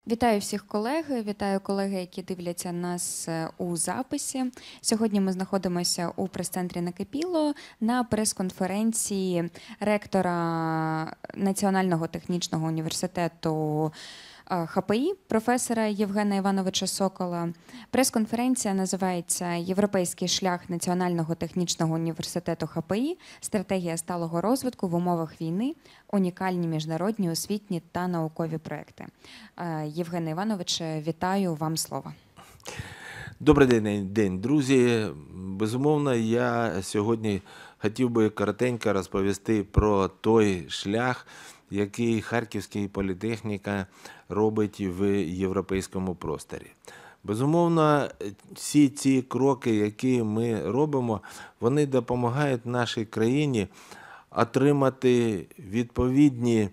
Вітаю всіх колег, вітаю колеги, які дивляться нас у записі. Сьогодні ми знаходимося у прес-центрі «Накипіло» на прес-конференції ректора Національного технічного університету ХПІ, професора Євгена Івановича Сокола. Прес-конференція називається «Європейський шлях Національного технічного університету ХПІ. Стратегія сталого розвитку в умовах війни. Унікальні міжнародні, освітні та наукові проекти». Євгене Івановиче, вітаю, вам слово. Добрий день, друзі. Безумовно, я сьогодні хотів би коротенько розповісти про той шлях, який Харківська політехніка робить в європейському просторі. Безумовно, всі ці кроки, які ми робимо, вони допомагають нашій країні отримати відповідні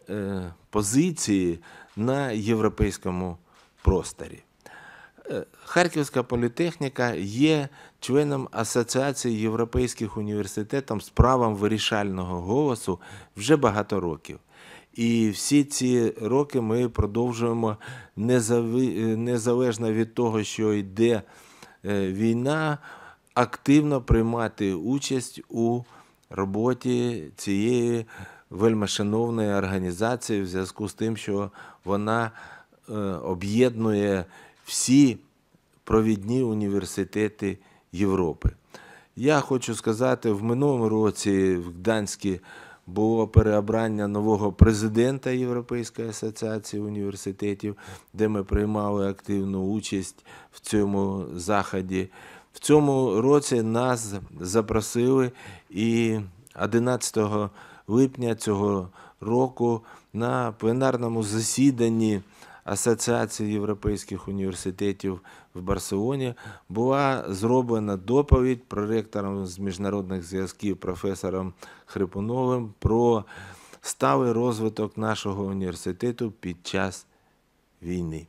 позиції на європейському просторі. Харківська політехніка є членом Асоціації європейських університетів з правом вирішального голосу вже багато років. І всі ці роки ми продовжуємо, незалежно від того, що йде війна, активно приймати участь у роботі цієї вельмишановної організації в зв'язку з тим, що вона об'єднує всі провідні університети Європи. Я хочу сказати, в минулому році в Гданську було переобрання нового президента Європейської асоціації університетів, де ми приймали активну участь в цьому заході. В цьому році нас запросили і 11 липня цього року на пленарному засіданні Асоціації європейських університетів в Барселоні була зроблена доповідь проректором з міжнародних зв'язків професором Хрипуновим про сталий розвиток нашого університету під час війни.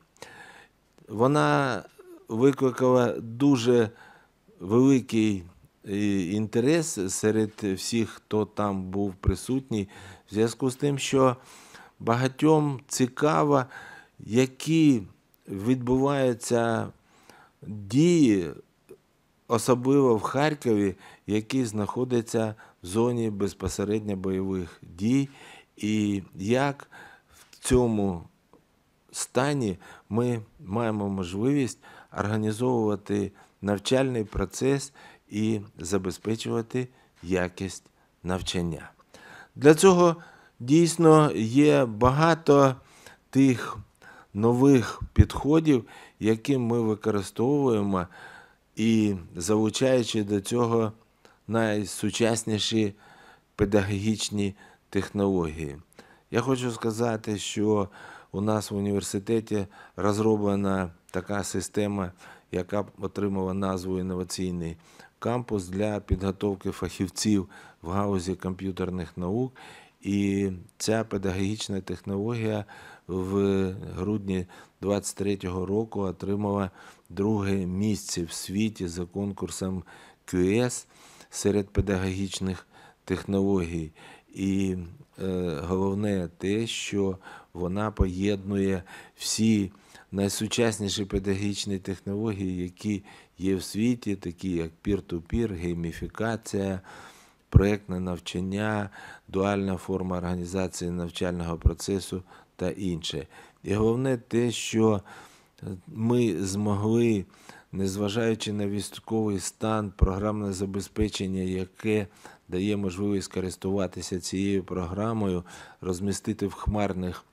Вона викликала дуже великий інтерес серед всіх, хто там був присутній, в зв'язку з тим, що багатьом цікаво, які відбуваються дії, особливо в Харкові, які знаходяться в зоні безпосередньо бойових дій, і як в цьому стані ми маємо можливість організовувати навчальний процес і забезпечувати якість навчання. Для цього дійсно є багато тих нових підходів, які ми використовуємо і залучаючи до цього найсучасніші педагогічні технології. Я хочу сказати, що у нас в університеті розроблена така система, яка отримала назву «Інноваційний кампус» для підготовки фахівців в галузі комп'ютерних наук. І ця педагогічна технологія в грудні 2023 року отримала друге місце в світі за конкурсом QS серед педагогічних технологій. І головне те, що вона поєднує всі найсучасніші педагогічні технології, які є в світі, такі як пір-ту-пір, гейміфікація, проєктне навчання, дуальна форма організації навчального процесу та інше. І головне те, що ми змогли, незважаючи на військовий стан, програмне забезпечення, яке дає можливість користуватися цією програмою, розмістити в хмарних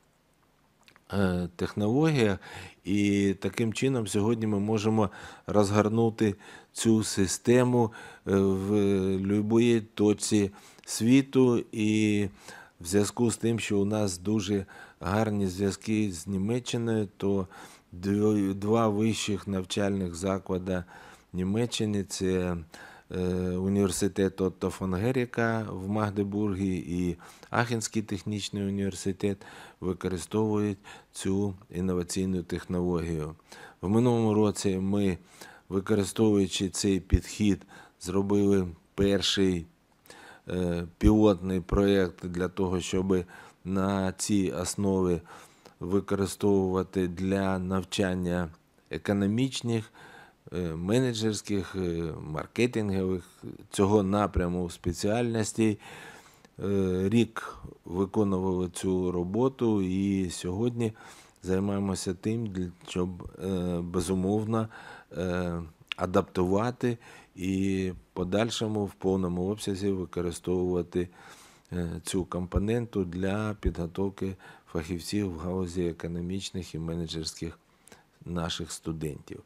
технологіях, і таким чином сьогодні ми можемо розгорнути цю систему в будь-якій точці світу. І в зв'язку з тим, що у нас дуже гарні зв'язки з Німеччиною, то два вищих навчальних заклади Німеччини – це університет Отто фон Геріка в Магдебургі і Ахенський технічний університет використовують цю інноваційну технологію. В минулому році ми, використовуючи цей підхід, зробили перший пілотний проєкт для того, щоб на цій основі використовувати для навчання економічних, менеджерських, маркетингових, цього напряму спеціальностей. Рік виконували цю роботу і сьогодні займаємося тим, щоб безумовно адаптувати і в подальшому в повному обсязі використовувати цю компоненту для підготовки фахівців в галузі економічних і менеджерських наших студентів.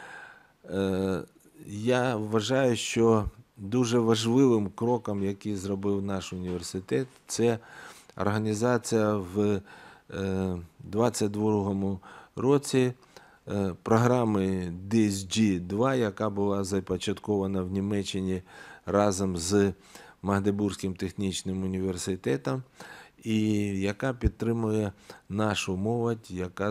Я вважаю, що дуже важливим кроком, який зробив наш університет, це організація в 2022 році програми DSG-2, яка була започаткована в Німеччині разом з Магдебурзьким технічним університетом, і яка підтримує нашу молодь, яка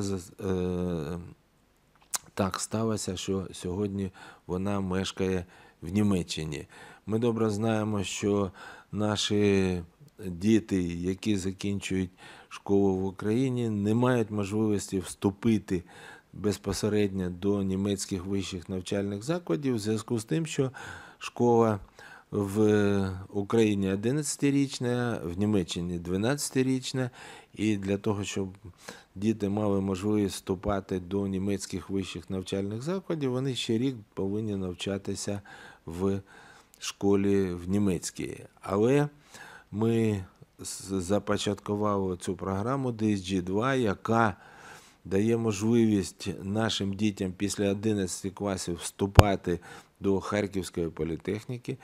так сталося, що сьогодні вона мешкає в Німеччині. Ми добре знаємо, що наші діти, які закінчують школу в Україні, не мають можливості вступити безпосередньо до німецьких вищих навчальних закладів в зв'язку з тим, що школа в Україні 11-річна, в Німеччині 12-річна, і для того, щоб діти мали можливість вступати до німецьких вищих навчальних закладів, вони ще рік повинні навчатися в школі в німецькій. Але ми започаткували цю програму DSG-2, яка дає можливість нашим дітям після 11 класів вступати до Харківської політехніки,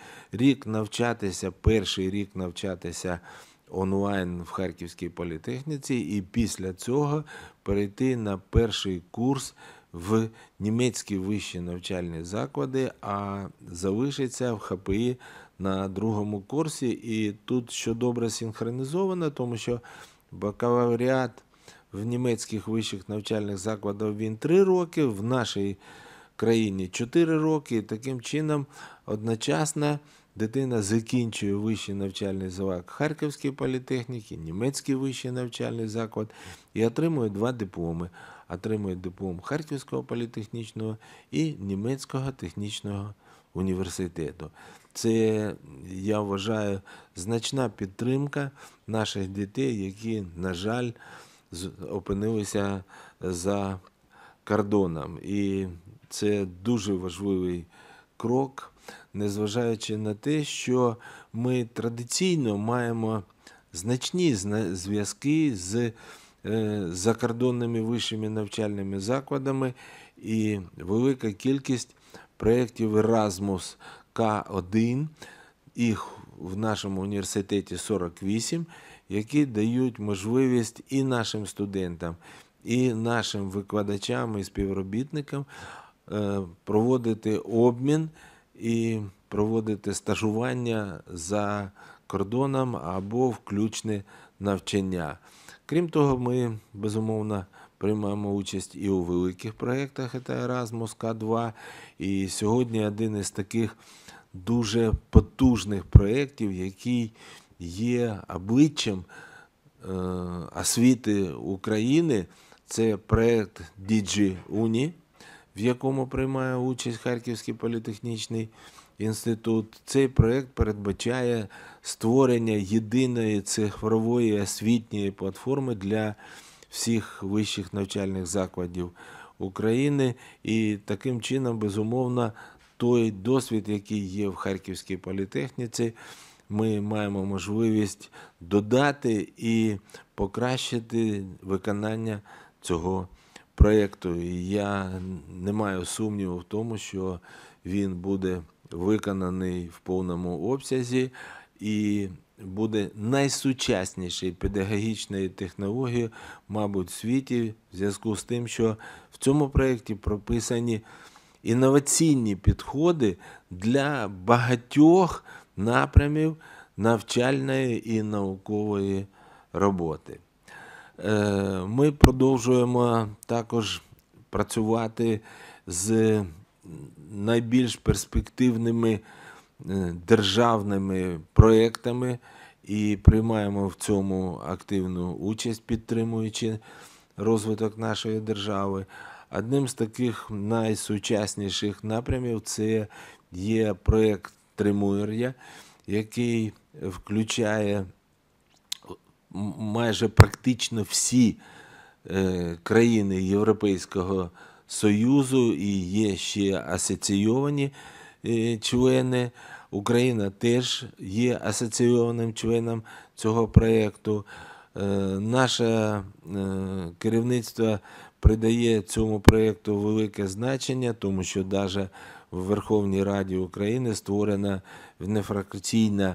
перший рік навчатися онлайн в Харківській політехніці і після цього перейти на перший курс в німецькі вищі навчальні заклади, а залишиться в ХПІ на другому курсі. І тут що добре синхронізовано, тому що бакалавріат в німецьких вищих навчальних закладах він 3 роки, в нашій країні 4 роки. І таким чином одночасно дитина закінчує вищий навчальний заклад Харківської політехніки, німецький вищий навчальний заклад і отримує 2 дипломи. Отримує диплом Харківського політехнічного і Німецького технічного університету. Це, я вважаю, значна підтримка наших дітей, які, на жаль, опинилися за кордоном. І це дуже важливий крок, незважаючи на те, що ми традиційно маємо значні зв'язки з закордонними вищими навчальними закладами і велика кількість проєктів Erasmus K1, їх в нашому університеті 48, які дають можливість і нашим студентам, і нашим викладачам і співробітникам проводити обмін і проводити стажування за кордоном або включне навчання. Крім того, ми, безумовно, приймаємо участь і у великих проєктах, це Erasmus K2, і сьогодні один із таких дуже потужних проєктів, який є обличчям освіти України, це проєкт DigiUni, в якому приймає участь Харківський політехнічний інститут. Цей проєкт передбачає створення єдиної цифрової освітньої платформи для всіх вищих навчальних закладів України. І таким чином, безумовно, той досвід, який є в Харківській політехніці, ми маємо можливість додати і покращити виконання цього проєкту. І я не маю сумніву в тому, що він буде виконаний в повному обсязі і буде найсучаснішою педагогічною технологією, мабуть, в світі, в зв'язку з тим, що в цьому проєкті прописані інноваційні підходи для багатьох напрямів навчальної і наукової роботи. Ми продовжуємо також працювати з найбільш перспективними державними проєктами і приймаємо в цьому активну участь, підтримуючи розвиток нашої держави. Одним з таких найсучасніших напрямів це є проєкт Тримор'я, який включає майже практично всі країни Європейського Союзу і є ще асоційовані члени. Україна теж є асоційованим членом цього проєкту. Наше керівництво придає цьому проєкту велике значення, тому що навіть в Верховній Раді України створена внефракційна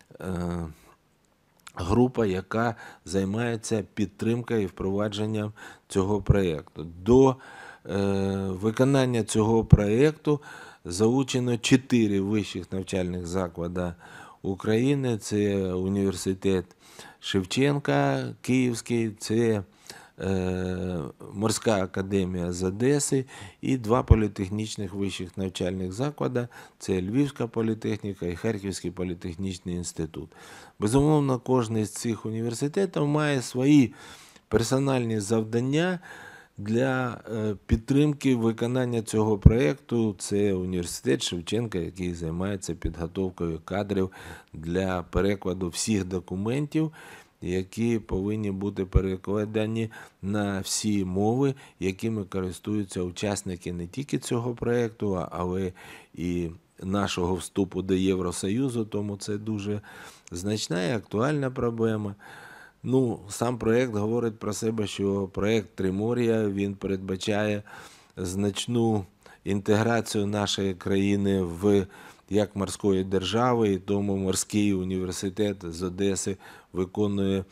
група, яка займається підтримкою і впровадженням цього проєкту. До виконання цього проєкту залучено 4 вищих навчальних заклади України. Це університет Шевченка Київський, це Морська академія з Одеси і 2 політехнічних вищих навчальних заклади – це Львівська політехніка і Харківський політехнічний інститут. Безумовно, кожен з цих університетів має свої персональні завдання для підтримки виконання цього проєкту. Це університет Шевченка, який займається підготовкою кадрів для перекладу всіх документів, які повинні бути перекладені на всі мови, якими користуються учасники не тільки цього проєкту, але і нашого вступу до Євросоюзу, тому це дуже значна і актуальна проблема. Сам проєкт говорить про себе, що проєкт Тримор'я, він передбачає значну інтеграцію нашої країни в як морської держави, і тому Морський університет з Одеси виконує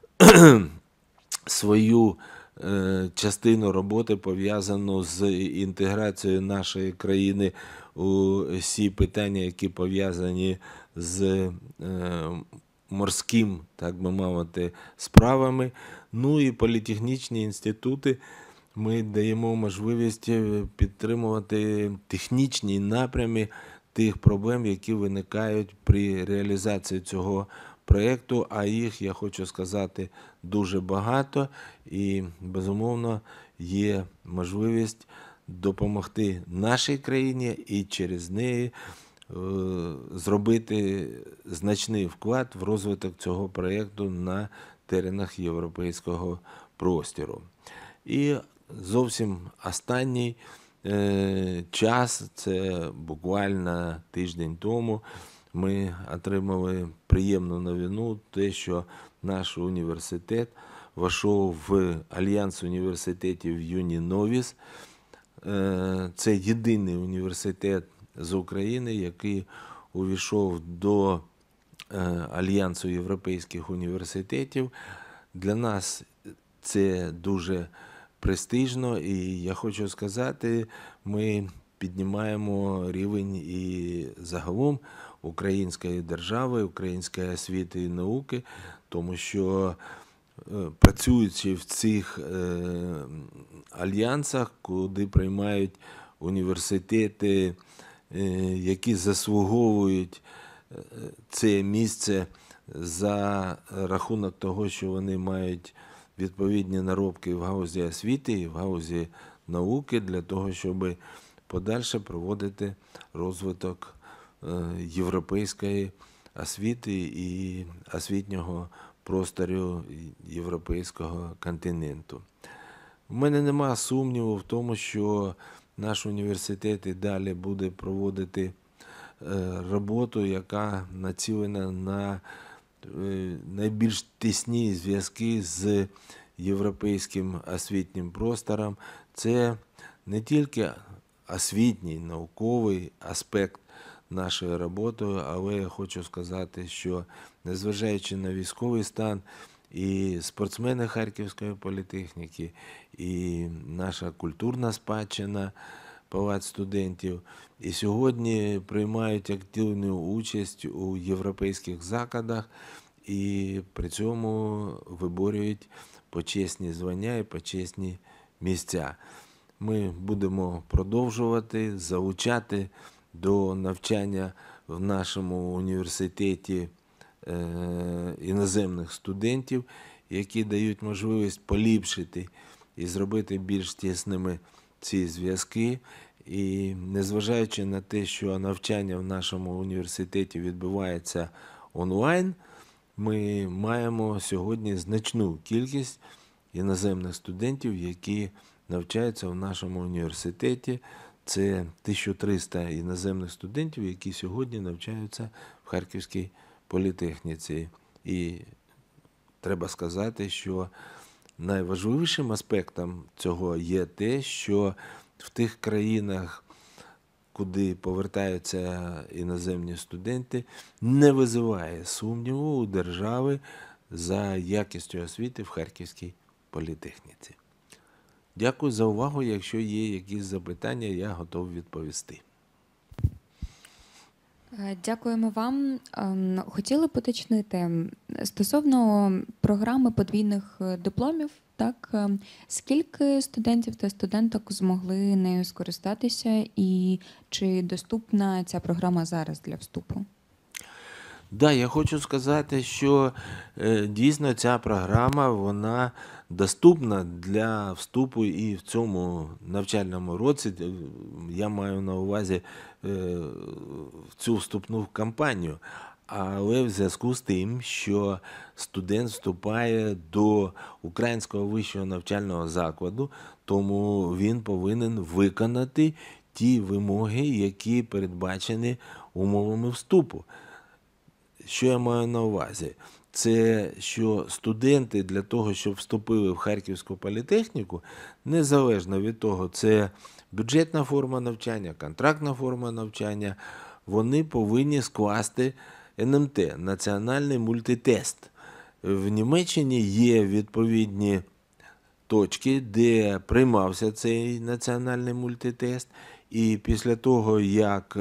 свою частину роботи, пов'язану з інтеграцією нашої країни у всі питання, які пов'язані з морським, так би мовити, справами. І політехнічні інститути ми даємо можливість підтримувати технічні напрями тих проблем, які виникають при реалізації цього проєкту, а їх, я хочу сказати, дуже багато, і, безумовно, є можливість допомогти нашій країні і через неї зробити значний вклад в розвиток цього проєкту на теренах європейського простору. І зовсім останній час, це буквально тиждень тому, ми отримали приємну новину, те, що наш університет війшов в Альянс університетів ЮНІ-НОВІС. Це єдиний університет з України, який увійшов до Альянсу європейських університетів. Для нас це дуже престижно, і я хочу сказати, ми піднімаємо рівень і загалом української держави, української освіти і науки, тому що працюючи в цих альянсах, куди приймають університети, які заслуговують це місце за рахунок того, що вони мають відповідні наробки в галузі освіти і в галузі науки для того, щоб подальше проводити розвиток європейської освіти і освітнього простору європейського континенту. У мене нема сумніву в тому, що наш університет і далі буде проводити роботу, яка націлена на найбільш тісні зв'язки з європейським освітнім простором. Це не тільки освітній, науковий аспект нашої роботи, але я хочу сказати, що незважаючи на військовий стан, і спортсмени Харківської політехніки, і наша культурна спадщина, Палац студентів, і сьогодні приймають активну участь у європейських заходах і при цьому виборюють почесні звання і почесні місця. Ми будемо продовжувати залучати до навчання в нашому університеті іноземних студентів, які дають можливість поліпшити і зробити більш тісними ці зв'язки. І незважаючи на те, що навчання в нашому університеті відбувається онлайн, ми маємо сьогодні значну кількість іноземних студентів, які навчаються в нашому університеті. Це 1300 іноземних студентів, які сьогодні навчаються в Харківській політехніці. І треба сказати, що найважливішим аспектом цього є те, що в тих країнах, куди повертаються іноземні студенти, не визиває сумніву у держави за якістю освіти в Харківській політехніці. Дякую за увагу. Якщо є якісь запитання, я готов відповісти. Дякуємо вам. Хотіли б уточнити стосовно програми подвійних дипломів, так, скільки студентів та студенток змогли нею скористатися і чи доступна ця програма зараз для вступу? Да, я хочу сказати, що дійсно ця програма, вона доступна для вступу і в цьому навчальному році. Я маю на увазі цю вступну кампанію. Але в зв'язку з тим, що студент вступає до Українського вищого навчального закладу, тому він повинен виконати ті вимоги, які передбачені умовами вступу. Що я маю на увазі? Це що студенти для того, щоб вступили в Харківську політехніку, незалежно від того, це бюджетна форма навчання, контрактна форма навчання, вони повинні скласти НМТ – національний мультитест. В Німеччині є відповідні точки, де приймався цей національний мультитест, і після того, як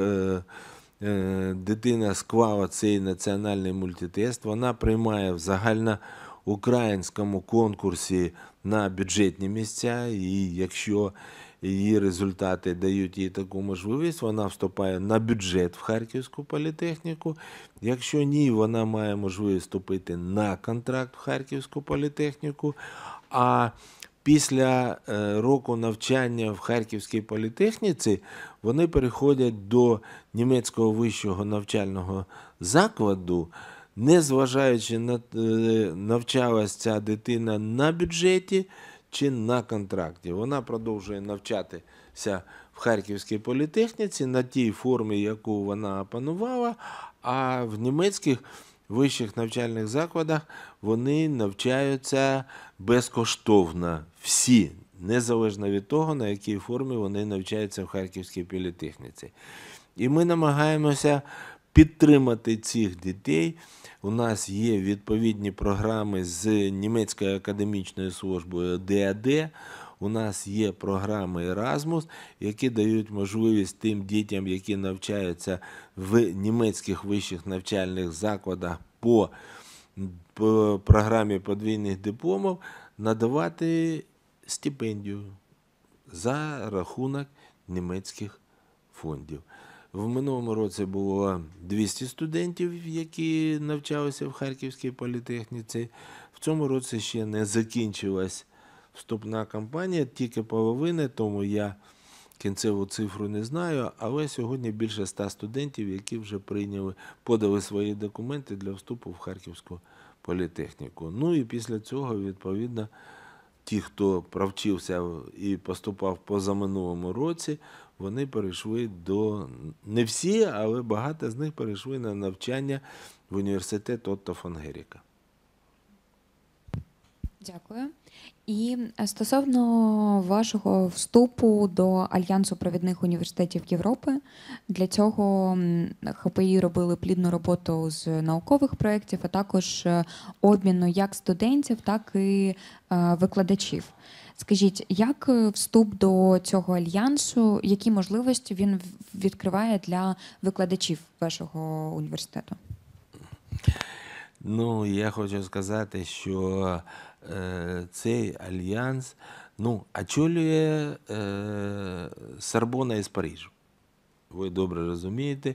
дитина склала цей національний мультитест, вона приймає в загальноукраїнському конкурсі на бюджетні місця, і якщо її результати дають їй таку можливість, вона вступає на бюджет в Харківську політехніку. Якщо ні, вона має можливість вступити на контракт в Харківську політехніку, а після року навчання в Харківській політехніці вони переходять до німецького вищого навчального закладу, незважаючи на навчалась ця дитина на бюджеті чи на контракті. Вона продовжує навчатися в Харківській політехніці на тій формі, яку вона опанувала, а в німецьких вищих навчальних закладах вони навчаються безкоштовно. Всі, незалежно від того, на якій формі вони навчаються в Харківській політехніці. І ми намагаємося підтримати цих дітей. У нас є відповідні програми з німецькою академічною службою ДАД, у нас є програми Erasmus, які дають можливість тим дітям, які навчаються в німецьких вищих навчальних закладах по програмі подвійних дипломів, надавати стипендію за рахунок німецьких фондів. В минулому році було 200 студентів, які навчалися в Харківській політехніці. В цьому році ще не закінчилась вступна кампанія, тільки половина, тому я кінцеву цифру не знаю, але сьогодні більше 100 студентів, які вже подали свої документи для вступу в Харківську політехніку. Ну і після цього, відповідно, ті, хто провчився і поступав в позаминулому році, вони перейшли не всі, але багато з них перейшли на навчання в університет Отто фон Геріка. Дякую. І стосовно вашого вступу до Альянсу провідних університетів Європи, для цього ХПІ робили плідну роботу з наукових проєктів, а також обміну як студентів, так і викладачів. Скажіть, як вступ до цього альянсу, які можливості він відкриває для викладачів вашого університету? Ну, я хочу сказати, що цей альянс очолює Сорбонна із Парижу. Ви добре розумієте,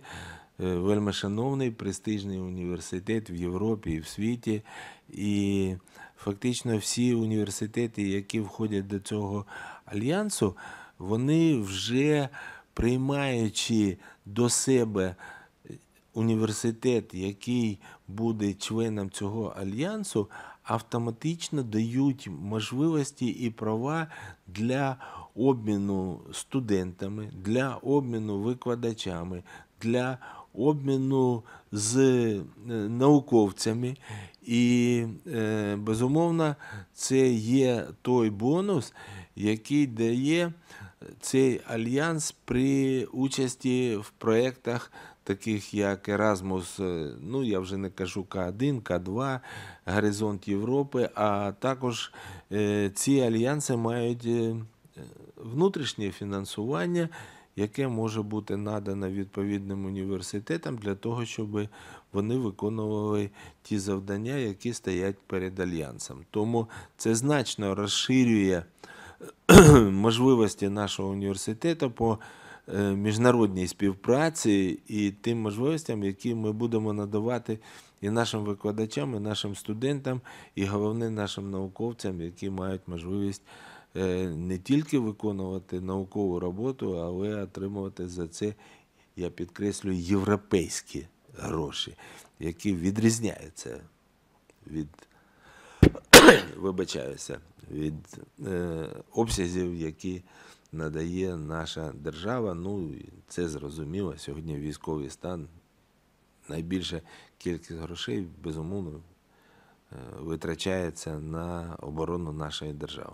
вельми шановний, престижний університет в Європі і в світі. І фактично всі університети, які входять до цього альянсу, вони вже приймаючи до себе університет, який буде членом цього альянсу, автоматично дають можливості і права для обміну студентами, для обміну викладачами, для обміну з науковцями. І, безумовно, це є той бонус, який дає цей альянс при участі в проєктах, таких як Erasmus, ну я вже не кажу К1, К2, Горизонт Європи, а також ці альянси мають внутрішнє фінансування, яке може бути надано відповідним університетам для того, щоб вони виконували ті завдання, які стоять перед альянсом. Тому це значно розширює можливості нашого університету по міжнародній співпраці і тим можливостям, які ми будемо надавати і нашим викладачам, і нашим студентам, і головне нашим науковцям, які мають можливість не тільки виконувати наукову роботу, але отримувати за це, я підкреслюю, європейські гроші, які відрізняються від, вибачаюся, від обсязів, які надає наша держава. Ну, і це зрозуміло, сьогодні військовий стан, найбільша кількість грошей, безумовно, витрачається на оборону нашої держави.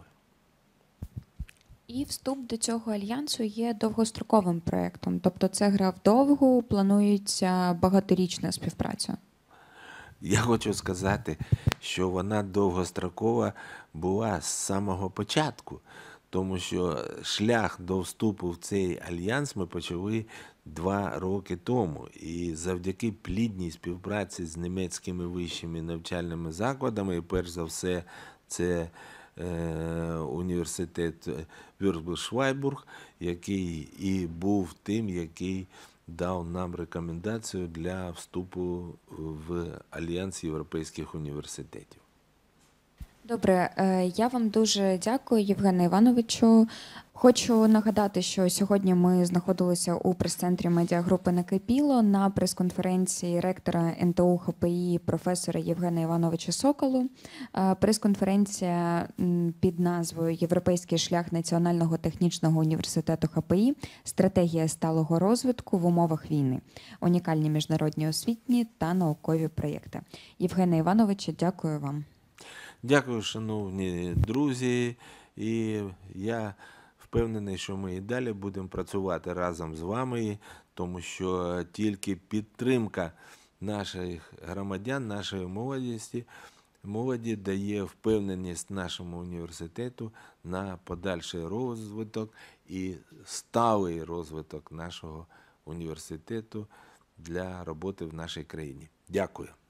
І вступ до цього альянсу є довгостроковим проєктом, тобто це гра вдовгу, планується багаторічна співпраця. Я хочу сказати, що вона довгострокова була з самого початку, тому що шлях до вступу в цей альянс ми почали 2 роки тому. І завдяки плідній співпраці з німецькими вищими навчальними закладами, і перш за все це університет Вюрцбург-Швайбург, який і був тим, який дав нам рекомендацію для вступу в Альянс європейських університетів. Добре, я вам дуже дякую, Євгене Івановичу. Хочу нагадати, що сьогодні ми знаходилися у прес-центрі медіагрупи «Накипіло» на прес-конференції ректора НТУ ХПІ професора Євгена Івановича Соколу. Прес-конференція під назвою «Європейський шлях Національного технічного університету ХПІ. Стратегія сталого розвитку в умовах війни. Унікальні міжнародні освітні та наукові проєкти». Євгене Івановичу, дякую вам. Дякую, шановні друзі, і я впевнений, що ми і далі будемо працювати разом з вами, тому що тільки підтримка наших громадян, нашої молоді дає впевненість нашому університету на подальший розвиток і сталий розвиток нашого університету для роботи в нашій країні. Дякую.